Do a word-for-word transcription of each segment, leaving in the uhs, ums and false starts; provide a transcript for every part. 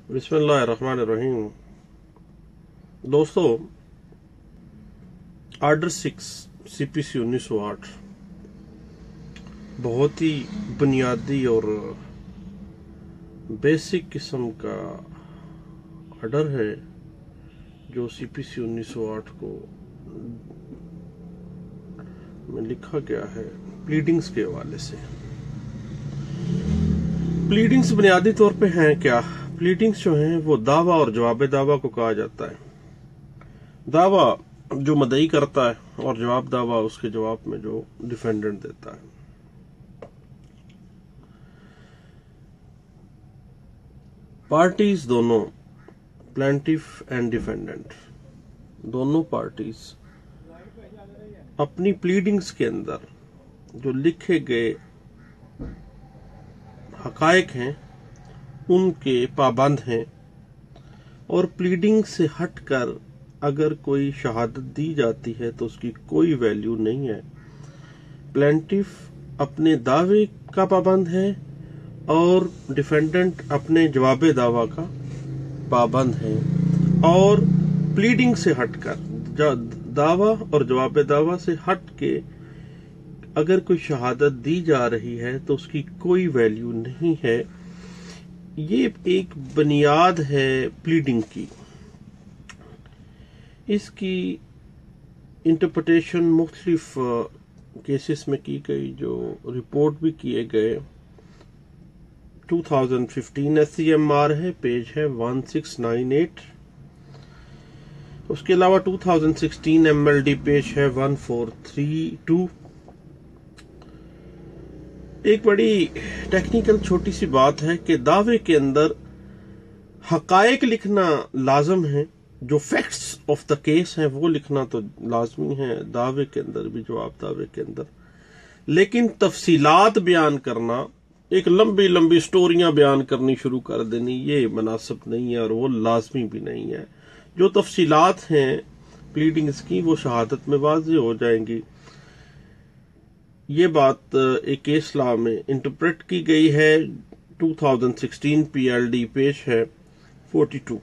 बिस्मिल्लाहिर्रहमानिर्रहीम। दोस्तों, order six C P C उन्नीस सौ आठ बहुत ही बुनियादी और बेसिक किस्म का आर्डर है जो सी पी सी उन्नीस सौ आठ को में लिखा गया है प्लीडिंग्स के हवाले से। प्लीडिंग्स बुनियादी तौर पे हैं क्या? प्लीडिंग्स जो हैं वो दावा और जवाब दावा को कहा जाता है। दावा जो मदई करता है और जवाब दावा उसके जवाब में जो डिफेंडेंट देता है। पार्टीज दोनों, प्लेंटिफ एंड डिफेंडेंट, दोनों पार्टीज अपनी प्लीडिंग्स के अंदर जो लिखे गए हकायक हैं उनके पाबंद हैं, और प्लीडिंग से हटकर अगर कोई शहादत दी जाती है तो उसकी कोई वैल्यू नहीं है। प्लेंटिफ अपने दावे का पाबंद है और डिफेंडेंट अपने जवाब दावा का पाबंद है। और प्लीडिंग से हटकर, दावा और जवाब दावा से हट के अगर कोई शहादत दी जा रही है तो उसकी कोई वैल्यू नहीं है। ये एक बुनियाद है प्लीडिंग की। इसकी इंटरप्रिटेशन मुख्तलिफ केसेस में की गई, जो रिपोर्ट भी किए गए। दो हज़ार पंद्रह एस सी एम आर है, पेज है सोलह सौ अट्ठानवे। उसके अलावा दो हज़ार सोलह एम एल डी पेज है चौदह सौ बत्तीस। एक बड़ी टेक्निकल छोटी सी बात है कि दावे के अंदर हकायक लिखना लाजम है, जो फैक्ट्स ऑफ द केस हैं वो लिखना तो लाजमी है दावे के अंदर भी, जवाब दावे के अंदर। लेकिन तफसीलात बयान करना, एक लंबी लंबी स्टोरियां बयान करनी शुरू कर देनी, ये मुनासिब नहीं है और वो लाजमी भी नहीं है। जो तफसीलात हैं प्लीडिंग्स की वो शहादत में वाज़ेह हो जाएंगी। ये बात एक केस लॉ में इंटरप्रेट की गई है। दो हज़ार सोलह पी एल डी पेज है बयालीस।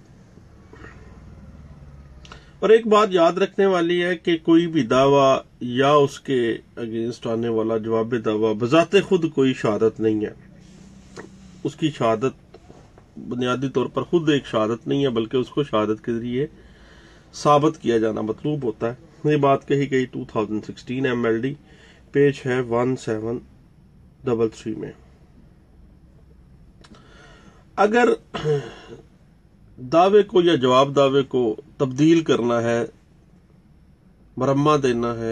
और एक बात याद रखने वाली है कि कोई भी दावा या उसके अगेंस्ट आने वाला जवाब दावा बजाते खुद कोई शहादत नहीं है। उसकी शहादत बुनियादी तौर पर खुद एक शहादत नहीं है, बल्कि उसको शहादत के जरिए साबित किया जाना मतलूब होता है। ये बात कही गई दो हज़ार सोलह एम एल डी पेज है सत्रह सौ तैंतीस में। अगर दावे को या जवाब दावे को तब्दील करना है, मरम्मा देना है,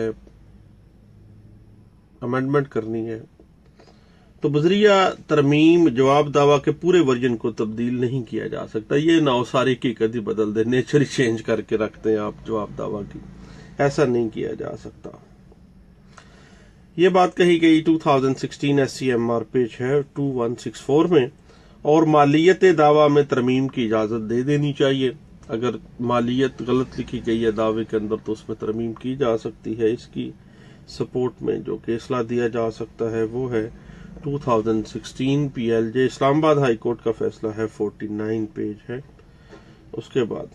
अमेंडमेंट करनी है, तो बजरिया तरमीम जवाब दावा के पूरे वर्जन को तब्दील नहीं किया जा सकता। ये नौसारी की कदी बदल दे, नेचर चेंज करके रखते हैं आप जवाब दावा की, ऐसा नहीं किया जा सकता। ये बात कही गई दो हज़ार सोलह S C M R page है इक्कीस सौ चौंसठ में। और मालियत दावा में तरमीम की इजाजत दे देनी चाहिए। अगर मालियत गलत लिखी गई है दावे के अंदर तो उसमें तरमीम की जा सकती है। इसकी सपोर्ट में जो केसला दिया जा सकता है वो है दो हज़ार सोलह P L J Islamabad high court का फैसला है उनचास पेज है। उसके बाद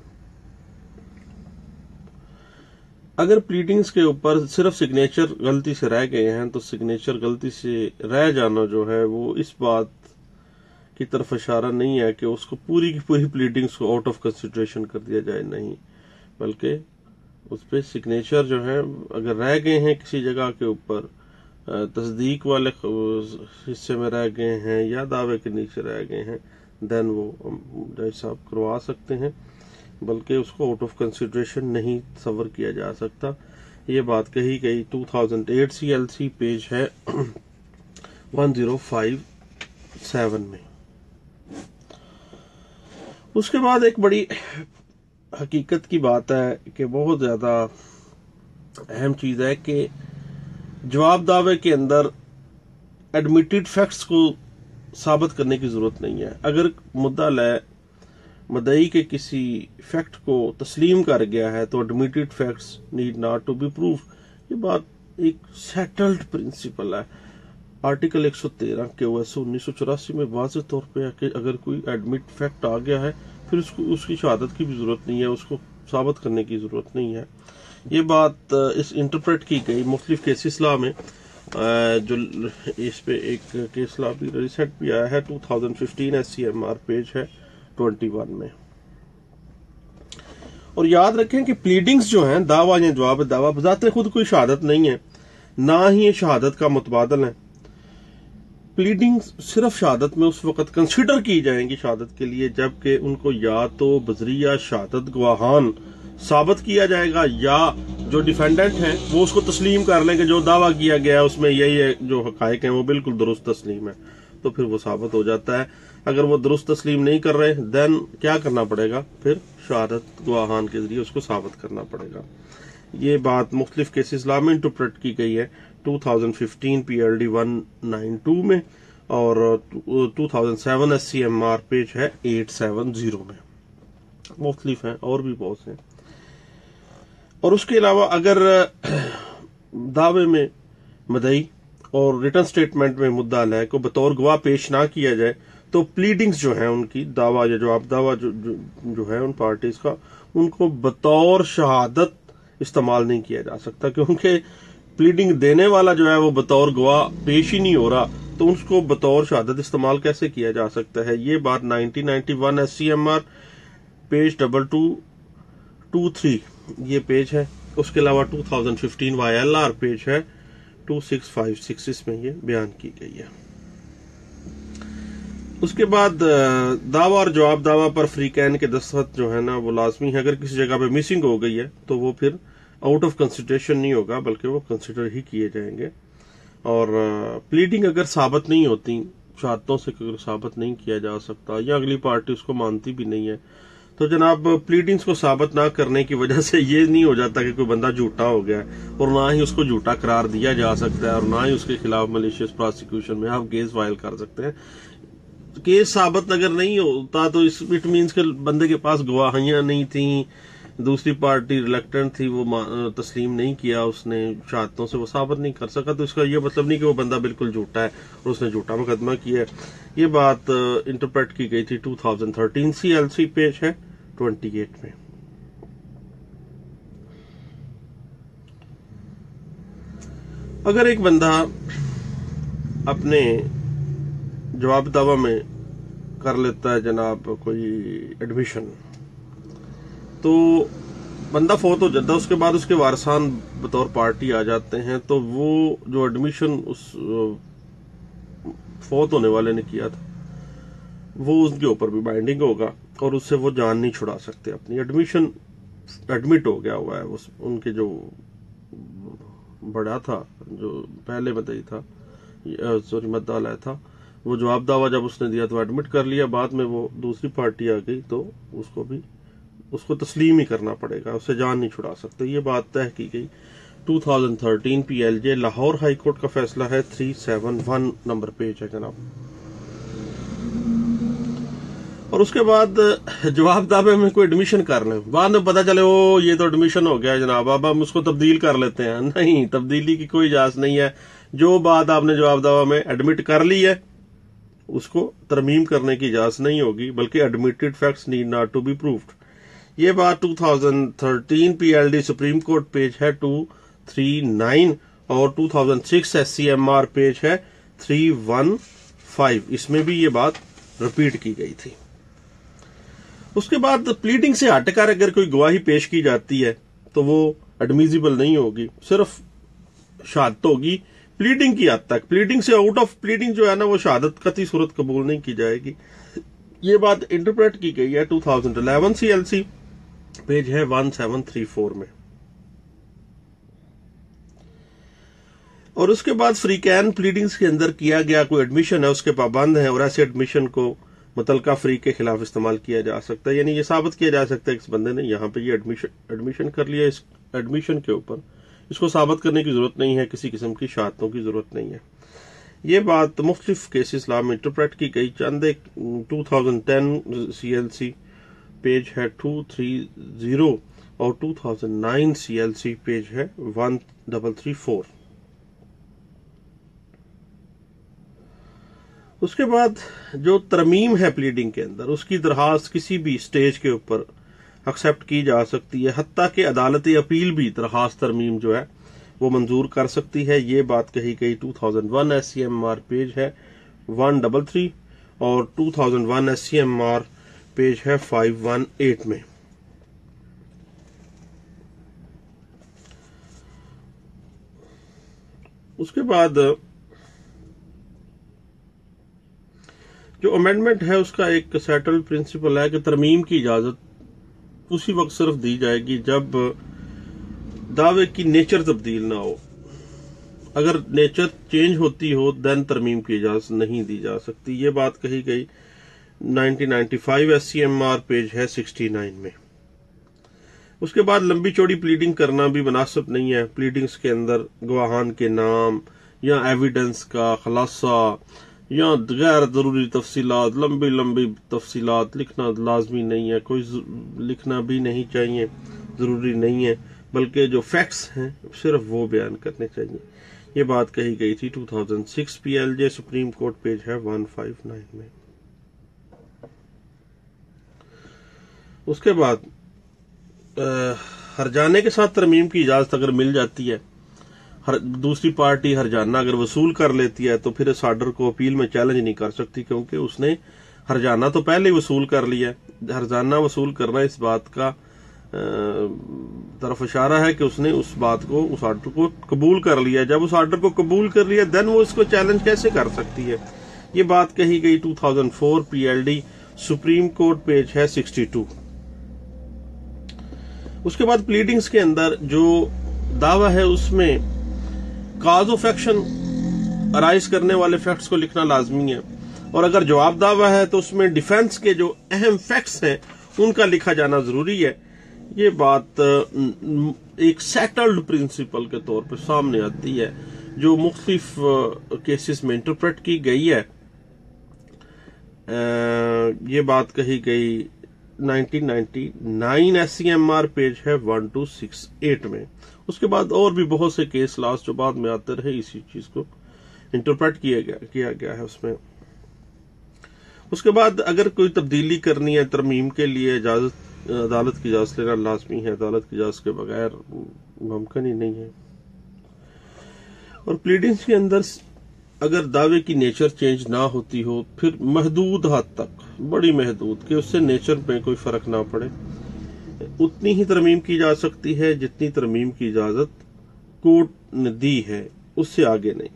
अगर प्लीडिंग्स के ऊपर सिर्फ सिग्नेचर गलती से रह गए हैं तो सिग्नेचर गलती से रह जाना जो है वो इस बात की तरफ इशारा नहीं है कि उसको पूरी की पूरी प्लीडिंग्स को आउट ऑफ कंसिडरेशन कर दिया जाए, नहीं, बल्कि उस पर सिग्नेचर जो है अगर रह गए हैं किसी जगह के ऊपर, तस्दीक वाले हिस्से में रह गए हैं या दावे के नीचे रह गए हैं, देन वो जज साहब करवा सकते हैं, बल्कि उसको आउट ऑफ कंसिडरेशन नहीं तस्वर किया जा सकता। ये बात कही गई दो हज़ार आठ सी एल सी पेज है एक हज़ार सत्तावन में। उसके बाद एक बड़ी हकीकत की बात है कि बहुत ज्यादा अहम चीज है कि जवाब दावे के अंदर एडमिटेड फैक्ट्स को साबित करने की जरूरत नहीं है। अगर मुद्दा लय मदई के किसी फैक्ट को तस्लीम कर गया है तो admitted facts need not to be proof. ये बात एक सेटल्ड प्रिंसिपल है। आर्टिकल एक सौ तेरह के ओ एस उन्नीस सौ चौरासी में वाज़ेह तौर पे है कि अगर कोई एडमिट फैक्ट आ गया है फिर उसको उसकी शहादत की भी ज़रूरत नहीं है, उसको साबित करने की ज़रूरत नहीं है। ये बात इस इंटरप्रेट की गई मुख्तलिफ केसेस लॉ में, जो इस पे एक केस लॉ भी रिसेंट भी आया है दो हज़ार पंद्रह S C M R page है इक्कीस में। और याद रखें कि प्लीडिंग्स जो हैं, दावा या जवाब दावा बजाते खुद कोई शहादत नहीं है, ना ही ये शहादत का मुतबादल है। प्लीडिंग्स सिर्फ शहादत में उस वक्त कंसिडर की जाएंगी शहादत के लिए जबकि उनको या तो बजरिया शहादत गवाहान साबित किया जाएगा या जो डिफेंडेंट है वो उसको तस्लीम कर लें कि जो दावा किया गया है उसमें यही है, जो हकायक हैं वो बिल्कुल दुरुस्त तस्लीम है, तो फिर वो साबित हो जाता है। अगर वो दुरुस्त तस्लीम नहीं कर रहे देन क्या करना पड़ेगा, फिर शहादत गवाहान के जरिए उसको साबित करना पड़ेगा। ये बात मुख्तलिफ केसेस लॉ में इंटरप्रेट की गई है दो हज़ार पंद्रह P L D one nine two में और दो हज़ार सात S C M R page है आठ सौ सत्तर में। मुख्तलिफ हैं और भी बहुत हैं। और उसके अलावा अगर दावे में मदई और रिटर्न स्टेटमेंट में मुद्दा अलग को बतौर गवाह पेश ना किया जाए तो प्लीडिंग्स जो हैं उनकी दावा या जवाब दावा जो, जो, जो है उन पार्टीज का, उनको बतौर शहादत इस्तेमाल नहीं किया जा सकता, क्योंकि प्लीडिंग देने वाला जो है वो बतौर गवाह पेश ही नहीं हो रहा, तो उसको बतौर शहादत इस्तेमाल कैसे किया जा सकता है। ये बात nineteen ninety one S C M R page double two two three ये पेज है। उसके अलावा दो हज़ार पंद्रह वाई एल आर पेज है टू सिक्स फाइव सिक्स, इसमें ये बयान की गई है। उसके बाद दावा और जवाब दावा पर फ्री कैन के दस्तखत जो है ना वो लाजमी है। अगर किसी जगह पे मिसिंग हो गई है तो वो फिर आउट ऑफ कंसिडरेशन नहीं होगा बल्कि वो कंसिडर ही किए जाएंगे। और प्लीडिंग अगर साबित नहीं होती, शहादतों से अगर साबित नहीं किया जा सकता या अगली पार्टी उसको मानती भी नहीं है, तो जनाब प्लीडिंग्स को साबित ना करने की वजह से ये नहीं हो जाता कि कोई बंदा झूठा हो गया है, और ना ही उसको झूठा करार दिया जा सकता है और ना ही उसके खिलाफ मलिशियस प्रोसिक्यूशन में आप केस फाइल कर सकते हैं। केस साबित अगर नहीं होता तो इस इट मीन्स के बंदे के पास गवाहियां नहीं थी, दूसरी पार्टी रिलेक्टेंट थी, वो तस्लीम नहीं किया उसने शहादतों से, वो साबित नहीं कर सका, तो इसका ये मतलब नहीं कि वो बंदा बिल्कुल झूठा है और उसने झूठा मुकदमा किया है। ये बात इंटरप्रेट की गई थी दो हज़ार तेरह सी एल सी पेज है अट्ठाईस में। अगर एक बंदा अपने जवाब दावा में कर लेता है जनाब कोई एडमिशन, तो बंदा फोत हो जाता है, उसके बाद उसके वारसान बतौर पार्टी आ जाते हैं, तो वो जो एडमिशन उस फोत होने वाले ने किया था वो उसके ऊपर भी बाइंडिंग होगा और उससे वो जान नहीं छुड़ा सकते अपनी। एडमिशन एडमिट हो गया हुआ है, उस उनके जो बड़ा था, जो पहले मदई था, सॉरी मद्दा था, वो जवाब दावा जब उसने दिया तो एडमिट कर लिया, बाद में वो दूसरी पार्टी आ गई तो उसको भी उसको तस्लीम ही करना पड़ेगा, उससे जान नहीं छुड़ा सकते। ये बात तय की गई दो हज़ार तेरह P L J Lahore high court का फैसला है तीन सौ इकहत्तर नंबर पेज है जनाब। और उसके बाद जवाब दावे में कोई एडमिशन कर ले, बाद में पता चले ओ ये तो एडमिशन हो गया जनाब, अब हम उसको तब्दील कर लेते हैं। नहीं, तब्दीली की कोई इजाजत नहीं है। जो बात आपने जवाब दावा में एडमिट कर ली है उसको तरमीम करने की इजाजत नहीं होगी, बल्कि admitted facts need not to be proved. ये बात दो हज़ार तेरह पीएलडी सुप्रीम कोर्ट पेज है दो सौ उनतालीस और दो हज़ार छह एससीएमआर पेज है तीन सौ पंद्रह, इसमें भी ये बात रिपीट की गई थी। उसके बाद प्लीडिंग से हटकर अगर कोई गवाही पेश की जाती है तो वो एडमिजिबल नहीं होगी, सिर्फ शहादत होगी प्लीडिंग की हद तक। प्लीडिंग से आउट ऑफ प्लीडिंग जो है ना वो शहादत कतई सूरत कबूल नहीं की जाएगी। ये बात इंटरप्रेट की गई है दो हज़ार ग्यारह सीएलसी पेज है सत्रह सौ चौंतीस में। और उसके बाद फ्री कैन प्लीडिंग्स के अंदर किया गया कोई एडमिशन है उसके पाबंद है और ऐसे एडमिशन को मुतलका फ्री के खिलाफ इस्तेमाल किया जा सकता है। यानी ये साबित किया जा सकता है कि इस बंदे ने यहाँ पे ये एडमिशन एडमिशन कर लिया, इस एडमिशन के ऊपर इसको साबित करने की जरूरत नहीं है, किसी किस्म की शहादतों की जरूरत नहीं है। ये बात मुख्तलिफ केसेस लॉ में इंटरप्रेट की गई। चंद एक दो हज़ार दस सीएलसी पेज है दो सौ तीस और दो हज़ार नौ सीएलसी पेज है तेरह सौ चौंतीस। اس کے بعد جو ترمیم ہے پلیڈنگ کے اندر، اس کی درخواست کسی بھی سٹیج کے اوپر ایکسیپٹ کی جا سکتی ہے، حتیٰ کہ عدالت اپیل بھی درخواست ترمیم جو ہے وہ منظور کر سکتی ہے. یہ بات کہی گئی دو ہزار ایک S C M R page ہے ون ڈبل تھری اور دو ہزار ایک S C M R page ہے فائیو ون ایٹ میں. اس کے بعد جو امینڈمنٹ ہے اس کا ایک سیٹلڈ پرنسپل ہے کہ ترمیم کی اجازت اسی وقت صرف دی جائے گی جب دعوے کی نیچر تبدیل نہ ہو. اگر نیچر چینج ہوتی ہو دین ترمیم کی اجازت نہیں دی جا سکتی. یہ بات کہی گئی nineteen ninety five S C M R page ہے سکسٹی نائن میں. اس کے بعد لمبی چوڑی پلیڈنگ کرنا بھی مناسب نہیں ہے. پلیڈنگز کے اندر گواہان کے نام یا ایویڈنس کا خلاصہ یا غیر ضروری تفصیلات، لمبی لمبی تفصیلات لکھنا لازمی نہیں ہے، کوئی لکھنا بھی نہیں چاہیے، ضروری نہیں ہے، بلکہ جو فیکٹس ہیں صرف وہ بیان کرنے چاہیے. یہ بات کہی گئی تھی دو ہزار چھ P L J supreme court page ہے ون فائیو نائن میں. اس کے بعد ہرجانے کے ساتھ ترمیم کی اجازت اگر مل جاتی ہے، ہر دوسری پارٹی ہرجانہ اگر وصول کر لیتی ہے تو پھر اس آرڈر کو اپیل میں چیلنج نہیں کر سکتی، کیونکہ اس نے ہرجانہ تو پہلے ہی وصول کر لیا ہے. ہرجانہ وصول کرنا اس بات کا طرف اشارہ ہے کہ اس نے اس بات کو، اس آرڈر کو قبول کر لیا. جب اس آرڈر کو قبول کر لیا دین وہ اس کو چیلنج کیسے کر سکتی ہے. یہ بات کہی گئی دو ہزار چار P L D supreme court page ہے سکسٹی ٹو. اس کے بعد پلیڈنگز کے اندر جو دعویٰ ہے اس میں کاز آف ایکشن ارائز کرنے والے فیکٹس کو لکھنا لازمی ہے، اور اگر جواب دعویٰ ہے تو اس میں ڈیفینس کے جو اہم فیکٹس ہیں ان کا لکھا جانا ضروری ہے. یہ بات ایک سیٹلڈ پرنسپل کے طور پہ سامنے آتی ہے جو مختلف کیسز میں انٹرپریٹ کی گئی ہے. یہ بات کہی گئی nineteen ninety nine S C M R page ہے ون ٹو سکس ایٹ میں. اس کے بعد اور بھی بہت سے کیس لاس جو بعد میں آتے رہے اسی چیز کو انٹرپریٹ کیا گیا کیا گیا ہے اس میں. اس کے بعد اگر کوئی تبدیلی کرنی ہے ترمیم کے لیے اجازت عدالت کی اجازت لینا لازمی ہے. عدالت کی اجازت کے بغیر ممکن ہی نہیں ہے. اور پلیڈنگز کے اندر اگر دعوے کی نیچر چینج نہ ہوتی ہو پھر محدود حد تک، بڑی محدود کہ اس سے نیچر پہ کوئی فرق نہ پڑے، اتنی ہی ترمیم کی جا سکتی ہے جتنی ترمیم کی اجازت کورٹ نے دی ہے، اس سے آگے نہیں.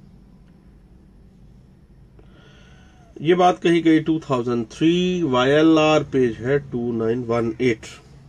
یہ بات کہی گئی دو ہزار تین وائی ایل آر پیج ہے ٹو نائن ون ایٹ.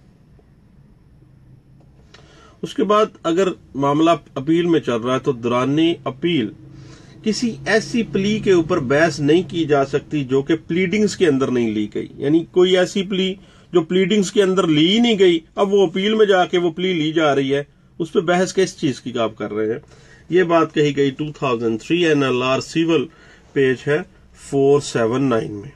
اس کے بعد اگر معاملہ اپیل میں چل رہا ہے تو دوران اپیل کسی ایسی پلی کے اوپر بحث نہیں کی جا سکتی جو کہ پلیڈنگز کے اندر نہیں لی گئی. یعنی کوئی ایسی پلی جو پلیڈنگز کے اندر لی نہیں گئی، اب وہ اپیل میں جا کے وہ پلی لی جا رہی ہے، اس پہ بحث کس چیز کی آپ کر رہے ہیں. یہ بات کہی گئی دو ہزار تین N L R civil page ہے فور سیون نائن میں.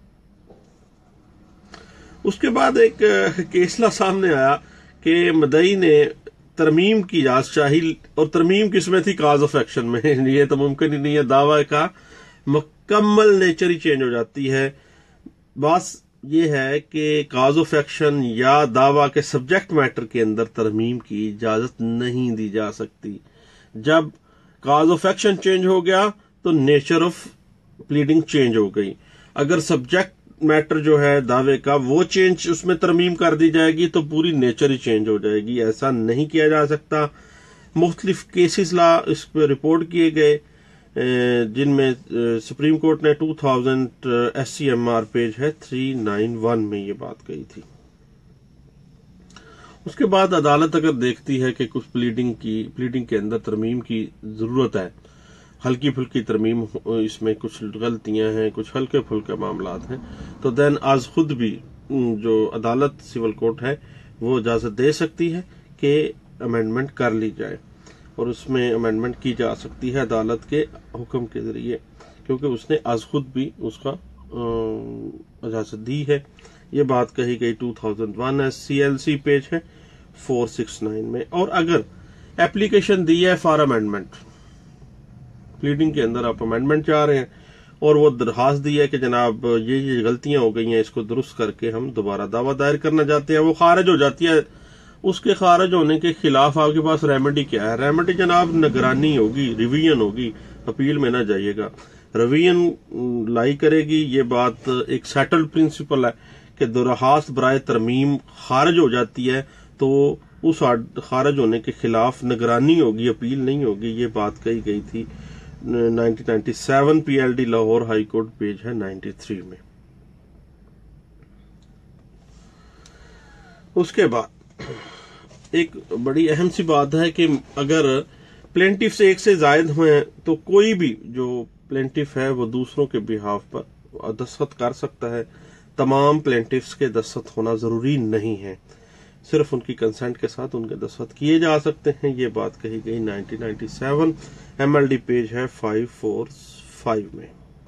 اس کے بعد ایک کیسلا سامنے آیا کہ مدعی نے ترمیم کی اجازت چاہی اور ترمیم کس میں تھی؟ کاز آف ایکشن میں. یہ تو ممکن ہی نہیں ہے، دعوی کا مکمل نیچر ہی چینج ہو جاتی ہے. بس یہ ہے کہ کاز آف ایکشن یا دعوی کے سبجیکٹ میٹر کے اندر ترمیم کی اجازت نہیں دی جا سکتی. جب کاز آف ایکشن چینج ہو گیا تو نیچر آف پلیڈنگ چینج ہو گئی. اگر سبجیکٹ میٹر جو ہے دعوے کا وہ چینج اس میں ترمیم کر دی جائے گی تو پوری نیچر ہی چینج ہو جائے گی. ایسا نہیں کیا جا سکتا. مختلف کیسز لا اس پہ رپورٹ کیے گئے جن میں سپریم کورٹ نے two thousand S C M R page ہے تھری نائن ون میں یہ بات کہی تھی. اس کے بعد عدالت اگر دیکھتی ہے کہ کچھ پلیڈنگ کی پلیڈنگ کے اندر ترمیم کی ضرورت ہے، ہلکی پھلکی ترمیم، اس میں کچھ غلطیاں ہیں، کچھ ہلکے پھلکے معاملات ہیں، تو دین آز خود بھی جو عدالت سول کورٹ ہے وہ اجازت دے سکتی ہے کہ امینڈمنٹ کر لی جائے، اور اس میں امینڈمنٹ کی جا سکتی ہے عدالت کے حکم کے ذریعے، کیونکہ اس نے آز خود بھی اس کا اجازت دی ہے. یہ بات کہی گئی two thousand one S C L C page ہے فور سکس نائن میں. اور اگر ایپلیکیشن دی ہے فار امینڈمنٹ، پلیڈنگ کے اندر آپ امینڈمنٹ چاہ رہے ہیں اور وہ درخواست دی ہے کہ جناب یہ یہ غلطیاں ہو گئی ہیں، اس کو درست کر کے ہم دوبارہ دعویٰ دائر کرنا چاہتے ہیں، وہ خارج ہو جاتی ہے. اس کے خارج ہونے کے خلاف آپ کے پاس ریمیڈی کیا ہے؟ ریمیڈی جناب نگرانی ہوگی، ریویژن ہوگی، اپیل میں نہ جائیے گا. ریویژن لائی کرے گی. یہ بات ایک سیٹلڈ پرنسپل ہے کہ درخواست برائے ترمیم خارج ہو جاتی ہے تو اس خارج ہونے کے خلاف نگرانی ہوگی، اپیل نہیں ہوگی. یہ بات کہی گئی تھی nineteen ninety seven P L D Lahore high court, page ہے نائنٹی تھری میں. اس کے بعد ایک بڑی اہم سی بات ہے کہ اگر پلینٹف سے ایک سے زائد ہوئے تو کوئی بھی جو پلینٹف ہے وہ دوسروں کے بہاف پر دستخط کر سکتا ہے. تمام پلینٹفس کے دستخط ہونا ضروری نہیں ہے، صرف ان کی کنسنٹ کے ساتھ ان کے دستخط کیے جا سکتے ہیں. یہ بات کہی گئی nineteen ninety seven, M L D page ہے فائیو فور فائیو میں.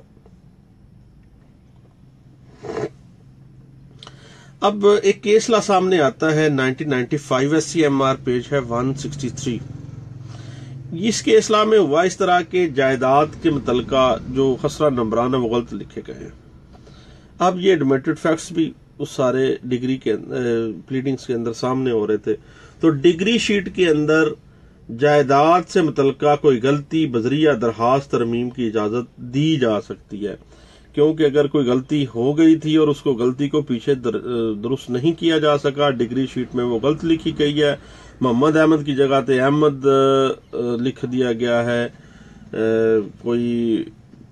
اب ایک کیس لا سامنے آتا ہے nineteen ninety five, S C M R page ہے ون سکسٹی تھری. اس کیس لا میں ہوا اس طرح کے جائیداد کے متعلقہ جو خسرہ نمبران ہے وہ غلط لکھے گئے ہیں. اب یہ ایڈمیٹڈ فیکٹس بھی اس سارے ڈگری کے پلیڈنگز کے اندر سامنے ہو رہے تھے. تو ڈگری شیٹ کے اندر جائیداد سے متعلقہ کوئی غلطی بذریعہ درخواست ترمیم کی اجازت دی جا سکتی ہے، کیونکہ اگر کوئی غلطی ہو گئی تھی اور اس کو غلطی کو پیچھے درست نہیں کیا جا سکا، ڈگری شیٹ میں وہ غلط لکھی گئی ہے، محمد احمد کی جگہ تے احمد لکھ دیا گیا ہے، کوئی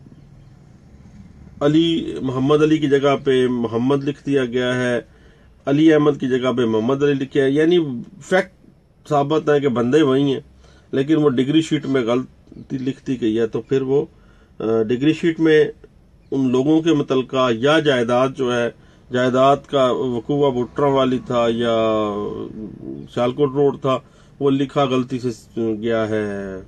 علی محمد علی کی جگہ پہ محمد لکھ دیا گیا ہے، علی احمد کی جگہ پہ محمد علی لکھا ہے. یعنی فیکٹ ثابت ہے کہ بندے وہی ہیں، لیکن وہ ڈگری شیٹ میں غلطی لکھ دی گئی ہے. تو پھر وہ ڈگری شیٹ میں ان لوگوں کے متعلقہ یا جائیداد جو ہے، جائیداد کا وقوع بٹرا والی تھا یا سیالکوٹ روڈ تھا، وہ لکھا غلطی سے گیا ہے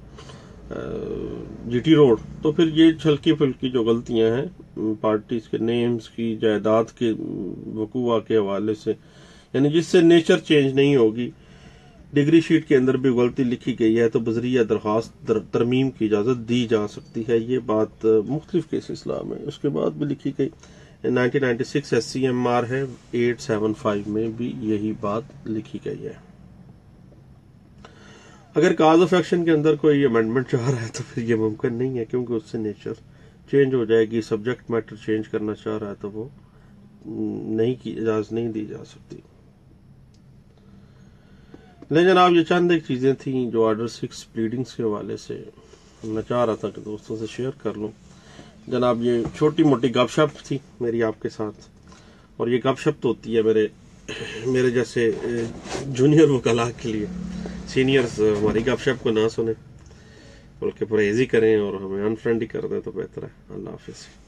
جی ٹی روڈ. تو پھر یہ چھلکی پھلکی جو غلطیاں ہیں پارٹیز کے نیمز کی، جائیداد کے وقوع کے حوالے سے، یعنی جس سے نیچر چینج نہیں ہوگی، ڈگری شیٹ کے اندر بھی غلطی لکھی گئی ہے تو بذریعہ درخواست ترمیم کی اجازت دی جا سکتی ہے. یہ بات مختلف کیسز لا میں اس کے بعد بھی لکھی گئی. Nineteen ninety six S C M R ہے ایٹ سیون فائیو میں بھی یہی بات لکھی گئی ہے. اگر کاز آف ایکشن کے اندر کوئی امینڈمنٹ چاہ رہا ہے تو پھر یہ ممکن نہیں ہے، کیونکہ اس سے نیچر چینج ہو جائے گی. سبجیکٹ میٹر چینج کرنا چاہ رہا ہے تو وہ نہیں کی اجازت نہیں دی جا سکتی. لیکن جناب یہ چند ایک چیزیں تھیں جو آرڈر سکس پلیڈنگز کے حوالے سے میں چاہ رہا تھا کہ دوستوں سے شیئر کر لوں. جناب یہ چھوٹی موٹی گپ شپ تھی میری آپ کے ساتھ، اور یہ گپ شپ تو ہوتی ہے میرے میرے جیسے جونیئر وکلاء کے لیے. سینئرز ہماری گپ شپ کو نہ سنیں بلکہ پرہیزی کریں اور ہمیں ان فرینڈ ہی کر دیں تو بہتر ہے. اللہ حافظ.